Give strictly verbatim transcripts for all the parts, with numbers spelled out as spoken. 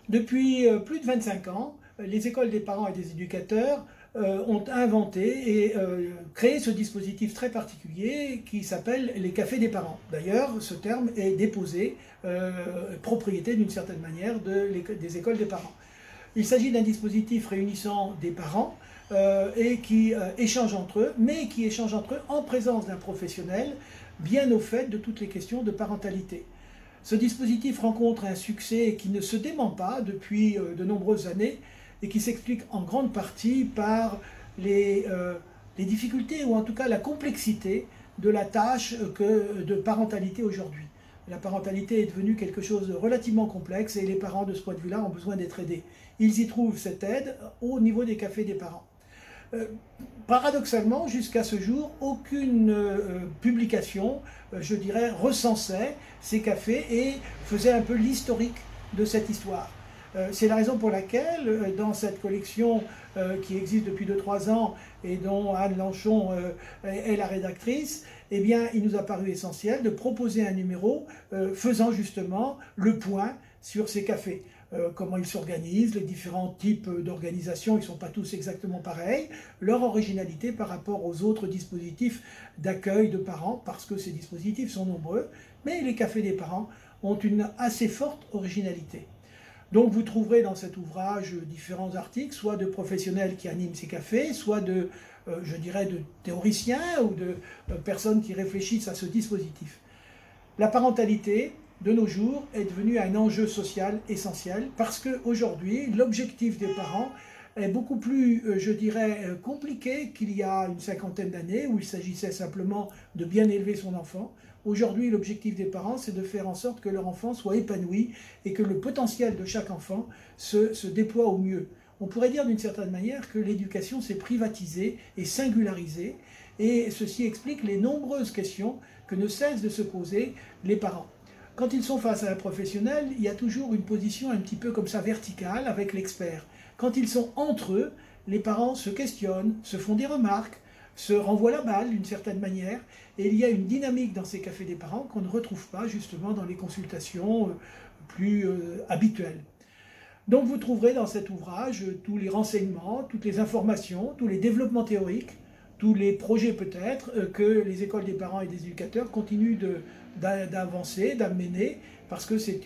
Depuis euh, plus de vingt-cinq ans, les écoles des parents et des éducateurs euh, ont inventé et euh, créé ce dispositif très particulier qui s'appelle les cafés des parents. D'ailleurs, ce terme est déposé, euh, propriété d'une certaine manière de des écoles des parents. Il s'agit d'un dispositif réunissant des parents euh, et qui euh, échangent entre eux, mais qui échangent entre eux en présence d'un professionnel bien au fait de toutes les questions de parentalité. Ce dispositif rencontre un succès qui ne se dément pas depuis de nombreuses années et qui s'explique en grande partie par les, euh, les difficultés ou en tout cas la complexité de la tâche que, de parentalité aujourd'hui. La parentalité est devenue quelque chose de relativement complexe et les parents de ce point de vue-là ont besoin d'être aidés. Ils y trouvent cette aide au niveau des cafés des parents. Euh, paradoxalement, jusqu'à ce jour, aucune euh, publication, euh, je dirais, recensait ces cafés et faisait un peu l'historique de cette histoire. Euh, C'est la raison pour laquelle, euh, dans cette collection euh, qui existe depuis deux trois ans et dont Anne Lanchon euh, est la rédactrice, eh bien, il nous a paru essentiel de proposer un numéro euh, faisant justement le point sur ces cafés. Euh, comment ils s'organisent, les différents types d'organisation, ils ne sont pas tous exactement pareils, leur originalité par rapport aux autres dispositifs d'accueil de parents, parce que ces dispositifs sont nombreux, mais les cafés des parents ont une assez forte originalité. Donc vous trouverez dans cet ouvrage différents articles, soit de professionnels qui animent ces cafés, soit de, euh, je dirais, de théoriciens ou de euh, personnes qui réfléchissent à ce dispositif. La parentalité, de nos jours, est devenu un enjeu social essentiel parce qu'aujourd'hui, l'objectif des parents est beaucoup plus, je dirais, compliqué qu'il y a une cinquantaine d'années où il s'agissait simplement de bien élever son enfant. Aujourd'hui, l'objectif des parents, c'est de faire en sorte que leur enfant soit épanoui et que le potentiel de chaque enfant se, se déploie au mieux. On pourrait dire d'une certaine manière que l'éducation s'est privatisée et singularisée, et ceci explique les nombreuses questions que ne cessent de se poser les parents. Quand ils sont face à un professionnel, il y a toujours une position un petit peu comme ça verticale avec l'expert. Quand ils sont entre eux, les parents se questionnent, se font des remarques, se renvoient la balle d'une certaine manière, et il y a une dynamique dans ces cafés des parents qu'on ne retrouve pas justement dans les consultations plus euh, habituelles. Donc vous trouverez dans cet ouvrage tous les renseignements, toutes les informations, tous les développements théoriques, tous les projets peut-être que les écoles des parents et des éducateurs continuent d'avancer, d'amener, parce que c'est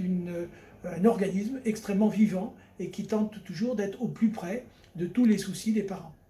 un organisme extrêmement vivant et qui tente toujours d'être au plus près de tous les soucis des parents.